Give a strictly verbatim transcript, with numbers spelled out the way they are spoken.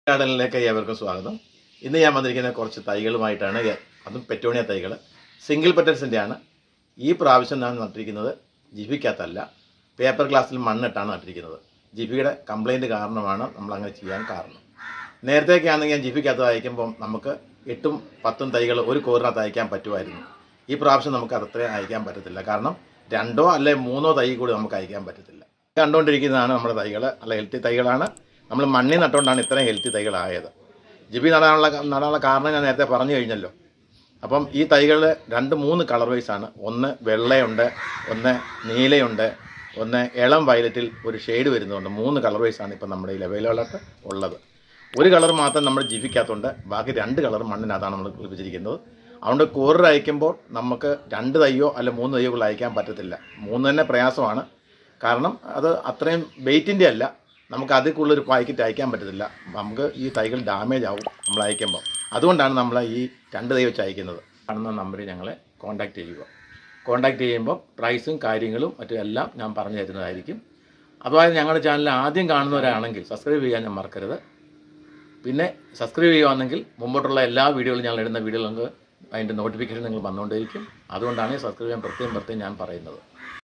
ഗാർഡനിലേക്ക് ഏവർക്കും സ്വാഗതം. ഇന്ന് ഞാൻ വന്നിരിക്കുന്ന കുറച്ച് തൈകളുമായിട്ടാണ്. അതും പെറ്റോണിയ തൈകൾ, സിംഗിൾ പെറ്റൽസിൻ്റെ ആണ്. ഈ പ്രാവശ്യം ഞാൻ നട്ടിരിക്കുന്നത് ജിഫിക്കകത്തല്ല, പേപ്പർ ഗ്ലാസ്സിൽ മണ്ണിട്ടാണ് നട്ടിരിക്കുന്നത്. ജിഫിയുടെ കംപ്ലൈൻറ്റ് കാരണമാണ് നമ്മളങ്ങനെ ചെയ്യാൻ കാരണം. നേരത്തേക്ക് ആണെങ്കിൽ ഞാൻ ജിഫിക്കകത്ത് അയക്കുമ്പം നമുക്ക് എട്ടും പത്തും തൈകൾ ഒരു കോറിനകത്ത് അയക്കാൻ പറ്റുമായിരുന്നു. ഈ പ്രാവശ്യം നമുക്ക് അത്രയും അയക്കാൻ പറ്റത്തില്ല. കാരണം രണ്ടോ അല്ലെ മൂന്നോ തൈ കൂടി നമുക്ക് അയക്കാൻ പറ്റത്തില്ല. കണ്ടുകൊണ്ടിരിക്കുന്നതാണ് നമ്മുടെ തൈകൾ. നല്ല ഹെൽത്തി തൈകളാണ്. നമ്മൾ മണ്ണിൽ നട്ടുകൊണ്ടാണ് ഇത്രയും ഹെൽത്തി തൈകളായത്. ജിബി നടാനുള്ള നടാനുള്ള കാരണം ഞാൻ നേരത്തെ പറഞ്ഞു കഴിഞ്ഞല്ലോ. അപ്പം ഈ തൈകൾ രണ്ട് മൂന്ന് കളർ വൈസാണ്. ഒന്ന് വെള്ളയുണ്ട്, ഒന്ന് നീലയുണ്ട്, ഒന്ന് ഇളം വയലറ്റിൽ ഒരു ഷെയ്ഡ് വരുന്നുണ്ട്. മൂന്ന് കളർ വൈസാണ് ഇപ്പം നമ്മുടെ ഈ അവൈലബിളായിട്ട് ഉള്ളത്. ഒരു കളർ മാത്രം നമ്മുടെ ജിഫിക്കകത്തുണ്ട്, ബാക്കി രണ്ട് കളർ മണ്ണിനകത്താണ് നമ്മൾ ലഭിച്ചിരിക്കുന്നത്. അതുകൊണ്ട് കോറിൽ അയക്കുമ്പോൾ നമുക്ക് രണ്ട് തൈയോ അല്ല മൂന്ന് തൈയോ അയക്കാൻ പറ്റത്തില്ല. മൂന്ന് തന്നെ പ്രയാസമാണ്. കാരണം അത് അത്രയും വെയിറ്റിൻ്റെ അല്ല, നമുക്ക് അതിൽ കൂടുതലൊരു പാക്കറ്റ് അയക്കാൻ പറ്റത്തില്ല. നമുക്ക് ഈ തൈകൾ ഡാമേജ് ആവും നമ്മൾ അയക്കുമ്പോൾ. അതുകൊണ്ടാണ് നമ്മൾ ഈ രണ്ട് തൈ വെച്ച് അയക്കുന്നത്. കാണുന്ന നമ്പറിൽ ഞങ്ങളെ കോൺടാക്റ്റ് ചെയ്യുക. കോൺടാക്റ്റ് ചെയ്യുമ്പോൾ പ്രൈസും കാര്യങ്ങളും മറ്റും എല്ലാം ഞാൻ പറഞ്ഞു തരുന്നതായിരിക്കും. അതുപോലെ ഞങ്ങളുടെ ചാനൽ ആദ്യം കാണുന്നവരാണെങ്കിൽ സബ്സ്ക്രൈബ് ചെയ്യാൻ ഞാൻ മറക്കരുത്. പിന്നെ സബ്സ്ക്രൈബ് ചെയ്യുകയാണെങ്കിൽ മുമ്പോട്ടുള്ള എല്ലാ വീഡിയോകളും ഞങ്ങൾ ഇടുന്ന വീഡിയോകൾ അതിൻ്റെ നോട്ടിഫിക്കേഷൻ നിങ്ങൾ വന്നുകൊണ്ടിരിക്കും. അതുകൊണ്ടാണ് സബ്സ്ക്രൈബ് ചെയ്യാൻ പ്രത്യേകം പ്രത്യേകം ഞാൻ പറയുന്നത്.